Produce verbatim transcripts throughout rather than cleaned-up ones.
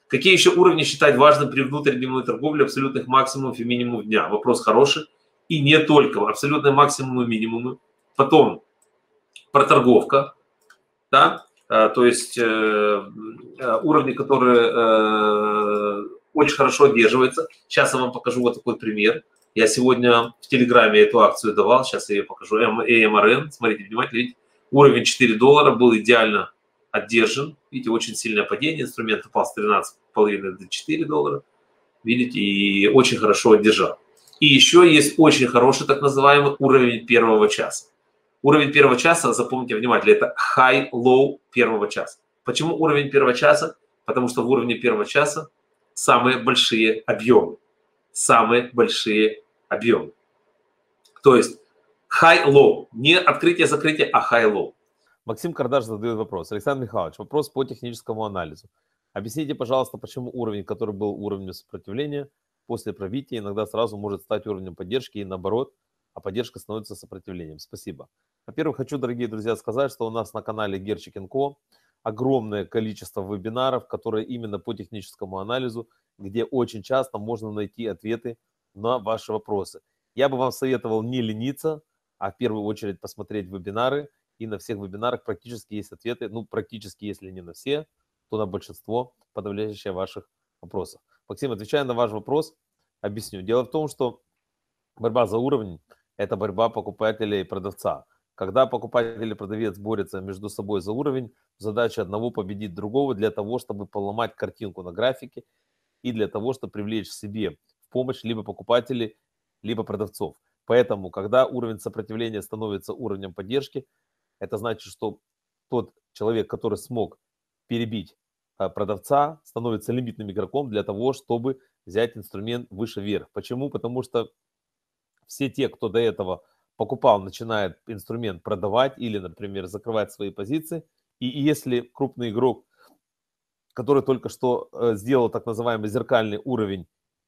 Какие еще уровни считать важным при внутридневной торговле абсолютных максимумов и минимумов дня? Вопрос хороший. И не только. Абсолютные максимумы и минимумы. Потом проторговка. Да? А, то есть э, уровни, которые э, очень хорошо одерживаются. Сейчас я вам покажу вот такой пример. Я сегодня в Телеграме эту акцию давал. Сейчас я ее покажу. эй эм ар эн. Смотрите внимательно. Видите? Уровень четыре доллара был идеально одержан. Видите, очень сильное падение. Инструмент упал с тринадцати с половиной до четырёх долларов. Видите, и очень хорошо одержал. И еще есть очень хороший так называемый уровень первого часа. Уровень первого часа, запомните внимательно, это high-low первого часа. Почему уровень первого часа? Потому что в уровне первого часа самые большие объемы. Самые большие объемы. То есть high-low. Не открытие-закрытие, а high-low. Максим Кардаш задает вопрос. Александр Михайлович, вопрос по техническому анализу. Объясните, пожалуйста, почему уровень, который был уровнем сопротивления, после пробития иногда сразу может стать уровнем поддержки и наоборот, а поддержка становится сопротивлением. Спасибо. Во-первых, хочу, дорогие друзья, сказать, что у нас на канале Герчик энд Ко огромное количество вебинаров, которые именно по техническому анализу, где очень часто можно найти ответы на ваши вопросы. Я бы вам советовал не лениться, а в первую очередь посмотреть вебинары. И на всех вебинарах практически есть ответы, ну практически, если не на все, то на большинство подавляющее ваших вопросов. Максим, отвечая на ваш вопрос, объясню. Дело в том, что борьба за уровень – это борьба покупателя и продавца. Когда покупатель и продавец борются между собой за уровень, задача одного победить другого для того, чтобы поломать картинку на графике и для того, чтобы привлечь к себе в помощь либо покупателей, либо продавцов. Поэтому, когда уровень сопротивления становится уровнем поддержки, это значит, что тот человек, который смог перебить продавца, становится лимитным игроком для того, чтобы взять инструмент выше вверх. Почему? Потому что все те, кто до этого покупал, начинает инструмент продавать или, например, закрывать свои позиции. И если крупный игрок, который только что сделал так называемый зеркальный уровень,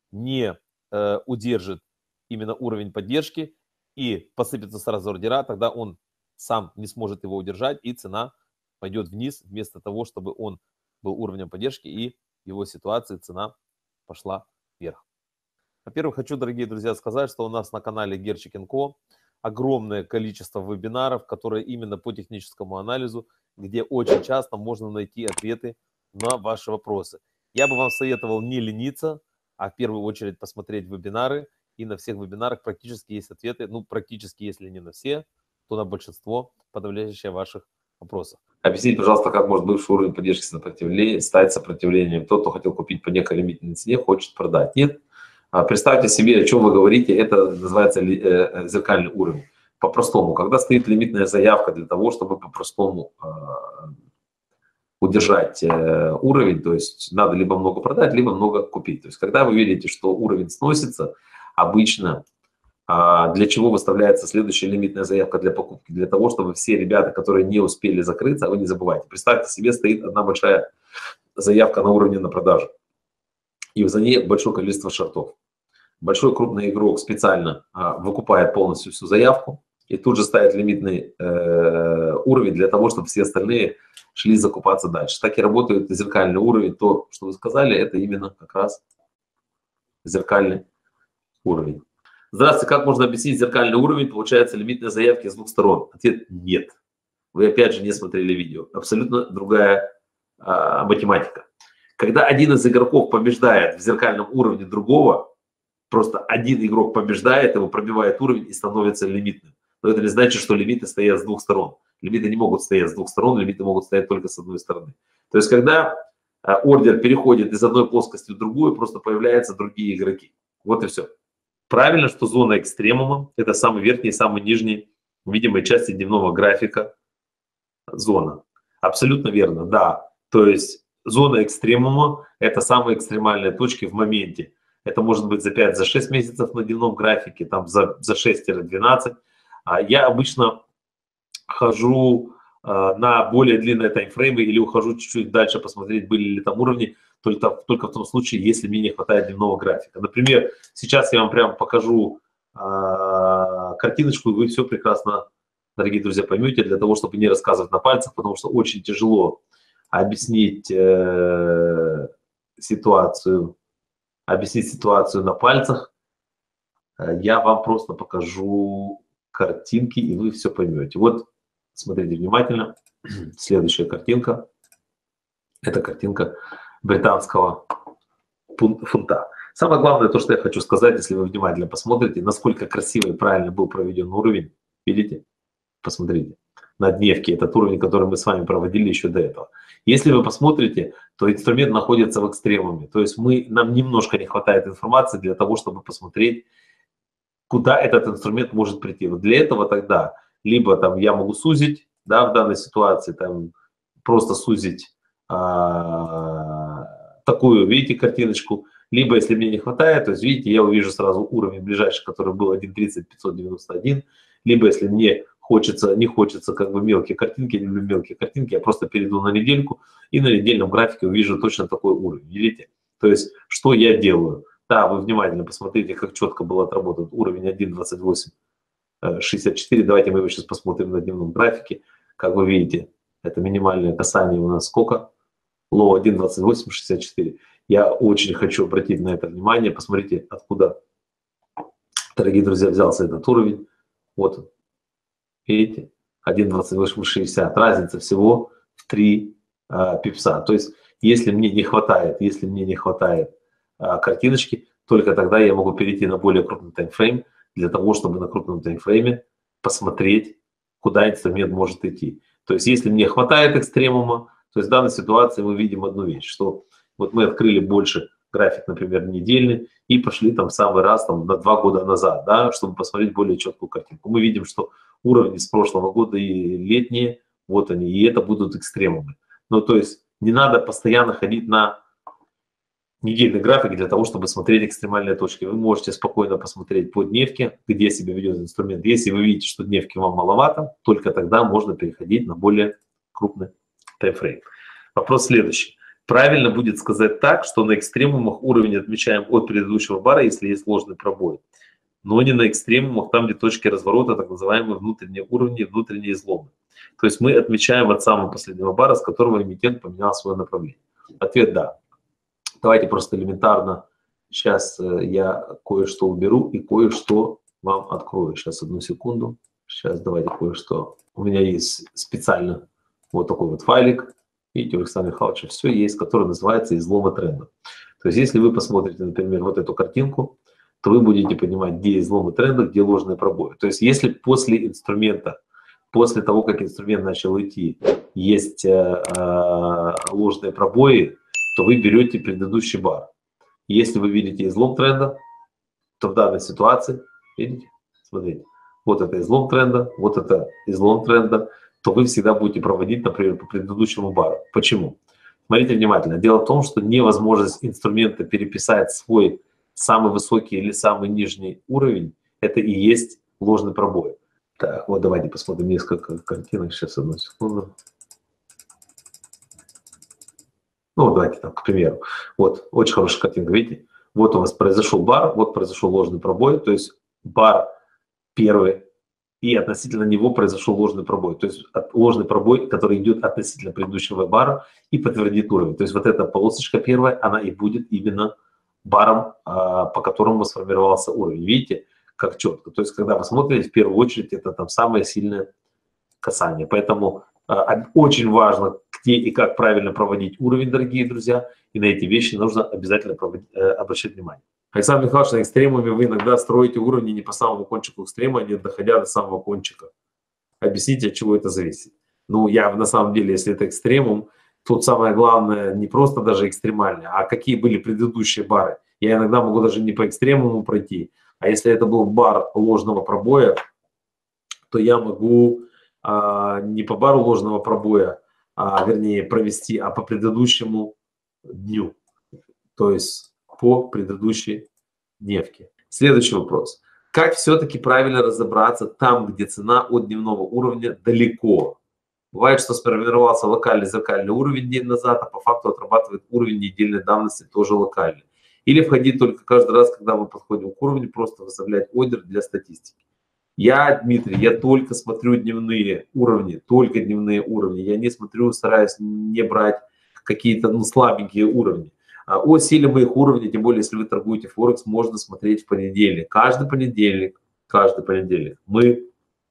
не удержит именно уровень поддержки и посыпется сразу ордера, тогда он сам не сможет его удержать, и цена пойдет вниз, вместо того, чтобы он был уровнем поддержки, и в его ситуации цена пошла вверх. Во-первых, хочу, дорогие друзья, сказать, что у нас на канале Герчик энд Ко огромное количество вебинаров, которые именно по техническому анализу, где очень часто можно найти ответы на ваши вопросы. Я бы вам советовал не лениться, а в первую очередь посмотреть вебинары, и на всех вебинарах практически есть ответы, ну практически, если не на все, то на большинство подавляющее ваших вопросов. Объясните, пожалуйста, как может бывший уровень поддержки сопротивления стать сопротивлением? Тот, кто хотел купить по некой лимитной цене, хочет продать. Нет. Представьте себе, о чем вы говорите, это называется зеркальный уровень. По-простому, когда стоит лимитная заявка для того, чтобы по-простому удержать уровень, то есть надо либо много продать, либо много купить. То есть когда вы видите, что уровень сносится, обычно для чего выставляется следующая лимитная заявка для покупки? Для того, чтобы все ребята, которые не успели закрыться, а вы не забывайте. Представьте себе, стоит одна большая заявка на уровне на продажу. И за ней большое количество шортов. Большой крупный игрок специально выкупает полностью всю заявку и тут же ставит лимитный э, уровень для того, чтобы все остальные шли закупаться дальше. Так и работает зеркальный уровень. То, что вы сказали, это именно как раз зеркальный уровень. Здравствуйте, как можно объяснить зеркальный уровень? Получается лимитные заявки с двух сторон. Ответ – нет. Вы опять же не смотрели видео. Абсолютно другая а, математика. Когда один из игроков побеждает в зеркальном уровне другого, просто один игрок побеждает, его пробивает уровень и становится лимитным. Но это не значит, что лимиты стоят с двух сторон. Лимиты не могут стоять с двух сторон, лимиты могут стоять только с одной стороны. То есть когда а, ордер переходит из одной плоскости в другую, просто появляются другие игроки. Вот и все. Правильно, что зона экстремума – это самый верхний и самый нижний видимой части дневного графика зона. Абсолютно верно, да. То есть зона экстремума – это самые экстремальные точки в моменте. Это может быть за пять-шесть месяцев на дневном графике, там за, за шесть-двенадцать. Я обычно хожу на более длинные таймфреймы или ухожу чуть-чуть дальше посмотреть, были ли там уровни, только, только в том случае, если мне не хватает дневного графика. Например, сейчас я вам прямо покажу э, картиночку, и вы все прекрасно, дорогие друзья, поймете, для того, чтобы не рассказывать на пальцах, потому что очень тяжело объяснить э, ситуацию, объяснить ситуацию на пальцах, я вам просто покажу картинки, и вы все поймете. Вот, смотрите внимательно. Следующая картинка. Это картинка британского фунта. Самое главное, то, что я хочу сказать, если вы внимательно посмотрите, насколько красиво и правильно был проведен уровень. Видите? Посмотрите. На дневке этот уровень, который мы с вами проводили еще до этого. Если вы посмотрите, то инструмент находится в экстремуме. То есть мы, нам немножко не хватает информации для того, чтобы посмотреть, куда этот инструмент может прийти. Вот для этого тогда либо там я могу сузить, да, в данной ситуации, там просто сузить а, такую, видите, картиночку. Либо, если мне не хватает, то есть, видите, я увижу сразу уровень ближайший, который был один тридцать пятьсот девяносто один. Либо, если мне хочется, не хочется как бы мелкие картинки, не люблю мелкие картинки, я просто перейду на недельку и на недельном графике увижу точно такой уровень. Видите? То есть, что я делаю? Да, вы внимательно посмотрите, как четко был отработан уровень один двадцать восемь шестьдесят четыре. Давайте мы его сейчас посмотрим на дневном графике. Как вы видите, это минимальное касание у нас сколько? Лоу один двадцать восемь шестьдесят четыре. Я очень хочу обратить на это внимание. Посмотрите, откуда, дорогие друзья, взялся этот уровень. Вот он. Видите? один двадцать восемь шестьдесят. Разница всего в три а, пипса. То есть, если мне не хватает, если мне не хватает а, картиночки, только тогда я могу перейти на более крупный таймфрейм, для того, чтобы на крупном таймфрейме посмотреть, куда инструмент может идти. То есть, если мне хватает экстремума, то есть в данной ситуации мы видим одну вещь, что вот мы открыли больше график, например, недельный, и пошли там в самый раз там, на два года назад, да, чтобы посмотреть более четкую картинку. Мы видим, что уровни с прошлого года и летние, вот они, и это будут экстремумы. Ну, то есть не надо постоянно ходить на недельный график для того, чтобы смотреть экстремальные точки. Вы можете спокойно посмотреть по дневке, где себя ведет инструмент. Если вы видите, что дневки вам маловато, только тогда можно переходить на более крупный таймфрейм. Вопрос следующий. Правильно будет сказать так, что на экстремумах уровень отмечаем от предыдущего бара, если есть ложный пробой, но не на экстремумах, там, где точки разворота, так называемые внутренние уровни, внутренние изломы. То есть мы отмечаем от самого последнего бара, с которого эмитент поменял свое направление. Ответ – да. Давайте просто элементарно. Сейчас я кое-что уберу и кое-что вам открою. Сейчас, одну секунду. Сейчас давайте кое-что. У меня есть специально вот такой вот файлик. Видите, у Александра Михайловича все есть, который называется «Изломы тренда». То есть, если вы посмотрите, например, вот эту картинку, то вы будете понимать, где изломы тренда, где ложные пробои. То есть, если после инструмента, после того, как инструмент начал идти, есть э, э, ложные пробои, то вы берете предыдущий бар. Если вы видите излом тренда, то в данной ситуации, видите, смотрите, вот это излом тренда, вот это излом тренда, то вы всегда будете проводить, например, по предыдущему бару. Почему? Смотрите внимательно. Дело в том, что невозможность инструмента переписать свой самый высокий или самый нижний уровень, это и есть ложный пробой. Так, вот давайте посмотрим несколько картинок. Сейчас, одну секунду. Ну, давайте там, к примеру. Вот, очень хорошая картинка, видите? Вот у вас произошел бар, вот произошел ложный пробой, то есть бар первый, и относительно него произошел ложный пробой. То есть ложный пробой, который идет относительно предыдущего бара и подтвердит уровень. То есть вот эта полосочка первая, она и будет именно баром, по которому сформировался уровень. Видите, как четко. То есть когда вы смотрите, в первую очередь это там самое сильное касание. Поэтому очень важно, где и как правильно проводить уровень, дорогие друзья. И на эти вещи нужно обязательно проводить, обращать внимание. Александр Михайлович, на экстремуме вы иногда строите уровни не по самому кончику экстрема, не доходя до самого кончика. Объясните, от чего это зависит. Ну, я на самом деле, если это экстремум, тут самое главное не просто даже экстремальное, а какие были предыдущие бары. Я иногда могу даже не по экстремуму пройти, а если это был бар ложного пробоя, то я могу а, не по бару ложного пробоя, а, вернее, провести, а по предыдущему дню. То есть по предыдущей дневке. Следующий вопрос. Как все-таки правильно разобраться там, где цена от дневного уровня далеко? Бывает, что сформировался локальный зеркальный уровень день назад, а по факту отрабатывает уровень недельной давности тоже локальный. Или входить только каждый раз, когда мы подходим к уровню, просто выставлять ордер для статистики. Я, Дмитрий, я только смотрю дневные уровни, только дневные уровни. Я не смотрю, стараюсь не брать какие-то ну, слабенькие уровни. О силе моих уровней, тем более, если вы торгуете Форекс, можно смотреть в понедельник. Каждый понедельник, каждый понедельник мы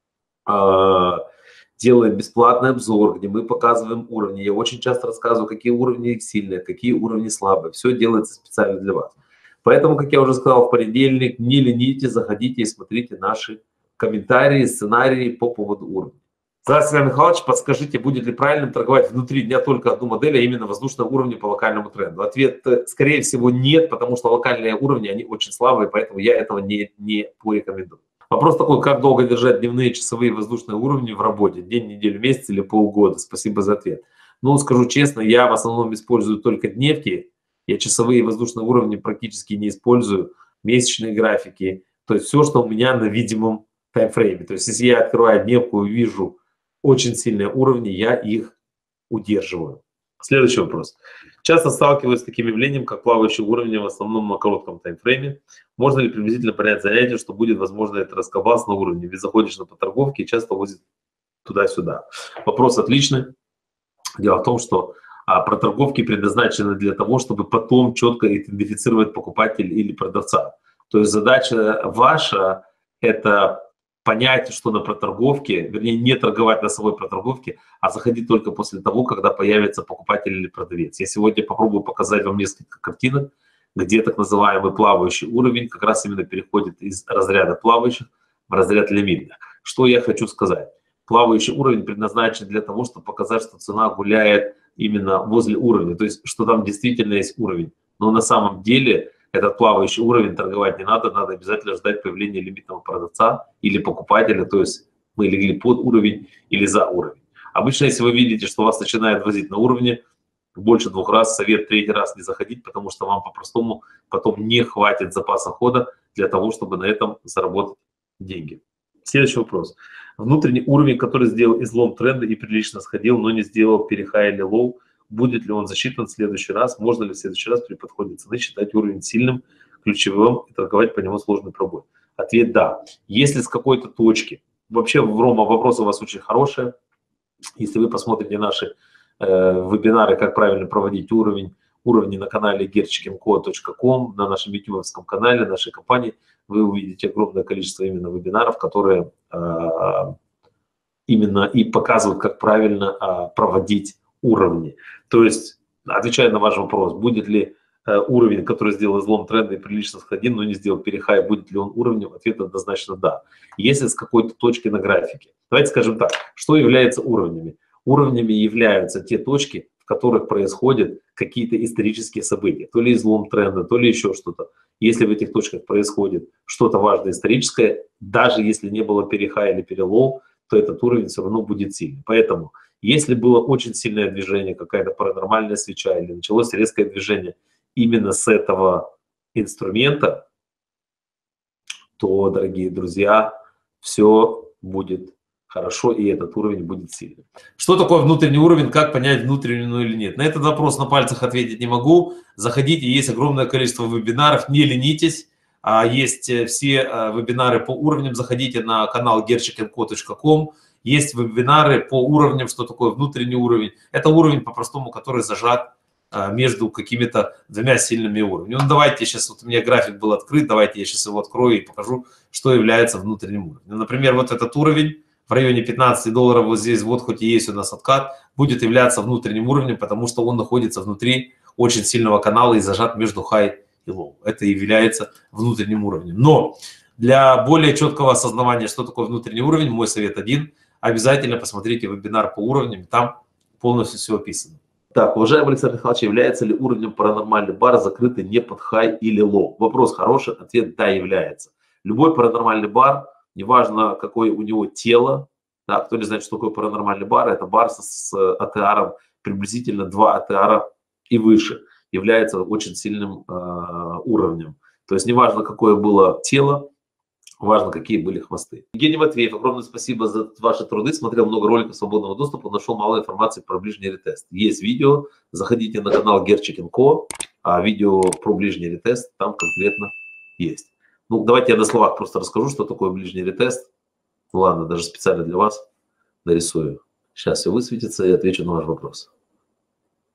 э, делаем бесплатный обзор, где мы показываем уровни. Я очень часто рассказываю, какие уровни сильные, какие уровни слабые. Все делается специально для вас. Поэтому, как я уже сказал, в понедельник не ленитесь, заходите и смотрите наши комментарии, сценарии по поводу уровня. Здравствуйте, Александр Михайлович, подскажите, будет ли правильным торговать внутри дня только одну модель, а именно воздушные уровни по локальному тренду? Ответ, скорее всего, нет, потому что локальные уровни, они очень слабые, поэтому я этого не, не порекомендую. Вопрос такой, как долго держать дневные часовые воздушные уровни в работе? День, неделю, месяц или полгода? Спасибо за ответ. Ну, скажу честно, я в основном использую только дневки. Я часовые воздушные уровни практически не использую. Месячные графики. То есть все, что у меня на видимом таймфрейме. То есть если я открываю дневку и вижу очень сильные уровни, я их удерживаю. Следующий вопрос. Часто сталкиваюсь с таким явлением, как плавающие уровни, в основном на коротком таймфрейме. Можно ли приблизительно понять занятие, что будет возможно это расколбас на уровне? Ведь заходишь на поторговки и часто возит туда-сюда. Вопрос отличный. Дело в том, что а, проторговки предназначены для того, чтобы потом четко идентифицировать покупателя или продавца. То есть задача ваша – это понять, что на проторговке, вернее, не торговать на самой проторговке, а заходить только после того, когда появится покупатель или продавец. Я сегодня попробую показать вам несколько картинок, где так называемый плавающий уровень как раз именно переходит из разряда плавающих в разряд лимитных. Что я хочу сказать? Плавающий уровень предназначен для того, чтобы показать, что цена гуляет именно возле уровня, то есть что там действительно есть уровень. Но на самом деле этот плавающий уровень торговать не надо, надо обязательно ждать появления лимитного продавца или покупателя, то есть мы легли под уровень или за уровень. Обычно, если вы видите, что вас начинает возить на уровне, больше двух раз, совет третий раз не заходить, потому что вам по-простому потом не хватит запаса хода для того, чтобы на этом заработать деньги. Следующий вопрос. Внутренний уровень, который сделал излом тренда и прилично сходил, но не сделал перехай или лоу, будет ли он засчитан в следующий раз? Можно ли в следующий раз при подходе цены считать уровень сильным, ключевым и торговать по нему сложный пробой? Ответ – да. Если с какой-то точки, вообще, Рома, вопрос у вас очень хороший. Если вы посмотрите наши э, вебинары, как правильно проводить уровень, уровни на канале герчикинко точка ком, на нашем ютубовском канале, нашей компании, вы увидите огромное количество именно вебинаров, которые э, именно и показывают, как правильно э, проводить уровни. То есть, отвечая на ваш вопрос, будет ли э, уровень, который сделал излом тренда и прилично сходил, но не сделал перехай, будет ли он уровнем? Ответ однозначно да. Если с какой-то точки на графике. Давайте скажем так, что является уровнями? Уровнями являются те точки, в которых происходят какие-то исторические события, то ли излом тренда, то ли еще что-то. Если в этих точках происходит что-то важное историческое, даже если не было перехай или перелом, то этот уровень все равно будет сильный. Поэтому, если было очень сильное движение, какая-то паранормальная свеча или началось резкое движение именно с этого инструмента, то, дорогие друзья, все будет хорошо, и этот уровень будет сильным. Что такое внутренний уровень, как понять, внутренний он или нет? На этот вопрос на пальцах ответить не могу. Заходите, есть огромное количество вебинаров, не ленитесь. Есть все вебинары по уровням, заходите на канал герчикинко точка ком. Есть вебинары по уровням, что такое внутренний уровень. Это уровень, по-простому, который зажат между какими-то двумя сильными уровнями. Ну, давайте сейчас, вот у меня график был открыт, давайте я сейчас его открою и покажу, что является внутренним уровнем. Например, вот этот уровень в районе пятнадцати долларов, вот здесь вот, хоть и есть у нас откат, будет являться внутренним уровнем, потому что он находится внутри очень сильного канала и зажат между high и low. Это и является внутренним уровнем. Но для более четкого осознавания, что такое внутренний уровень, мой совет один – обязательно посмотрите вебинар по уровням, там полностью все описано. Так, уважаемый Александр Михайлович, является ли уровнем паранормальный бар закрытый не под high или low? Вопрос хороший, ответ – да, является. Любой паранормальный бар, неважно, какое у него тело, да, кто не знает, что такое паранормальный бар, это бар с, с эй ти ар приблизительно два эй ти ар и выше, является очень сильным э, уровнем. То есть неважно, какое было тело, важно, какие были хвосты. Евгений Матвеев, огромное спасибо за ваши труды. Смотрел много роликов свободного доступа, нашел мало информации про ближний ретест. Есть видео, заходите на канал Герчикинко, а видео про ближний ретест там конкретно есть. Ну, давайте я на словах просто расскажу, что такое ближний ретест. Ну ладно, даже специально для вас нарисую. Сейчас все высветится и отвечу на ваш вопрос.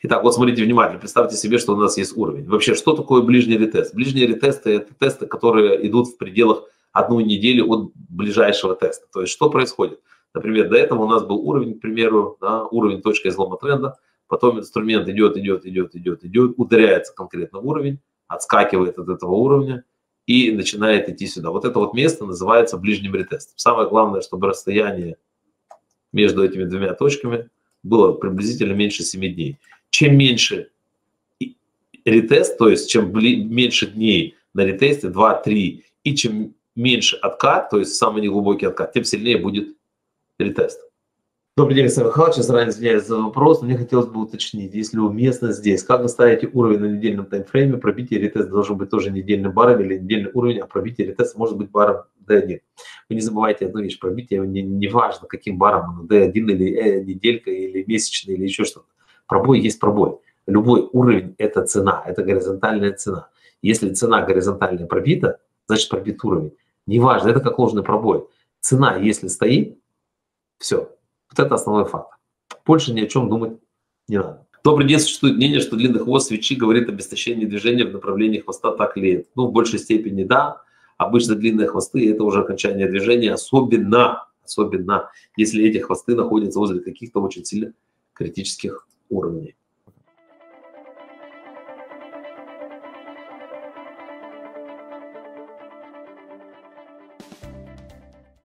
Итак, вот смотрите внимательно, представьте себе, что у нас есть уровень. Вообще, что такое ближний ретест? Ближние ретесты – это тесты, которые идут в пределах одной недели от ближайшего теста. То есть, что происходит? Например, до этого у нас был уровень, к примеру, да, уровень точка излома тренда, потом инструмент идет, идет, идет, идет, идет, ударяется конкретно в уровень, отскакивает от этого уровня и начинает идти сюда. Вот это вот место называется ближним ретестом. Самое главное, чтобы расстояние между этими двумя точками было приблизительно меньше семи дней. Чем меньше ретест, то есть чем меньше дней на ретесте, два-три, и чем меньше откат, то есть самый неглубокий откат, тем сильнее будет ретест. Добрый день, Александр Михайлович, я заранее извиняюсь за вопрос, но мне хотелось бы уточнить, если уместно здесь, как вы ставите уровень на недельном таймфрейме, пробитие ретеста должен быть тоже недельным баром или недельный уровень, а пробитие ретеста может быть баром ди один. Вы не забывайте одну вещь, пробитие не, не важно, каким баром, ди один или э, неделька, или месячный, или еще что-то. Пробой есть пробой. Любой уровень – это цена, это горизонтальная цена. Если цена горизонтальная пробита, значит пробит уровень. Неважно, это как ложный пробой. Цена, если стоит, все. Вот это основной фактор. Больше ни о чем думать не надо. Добрый день, существует мнение, что длинный хвост свечи говорит об истощении движения в направлении хвоста, так ли это? Ну, в большей степени да. Обычно длинные хвосты – это уже окончание движения, особенно, особенно, если эти хвосты находятся возле каких-то очень сильно критических уровней.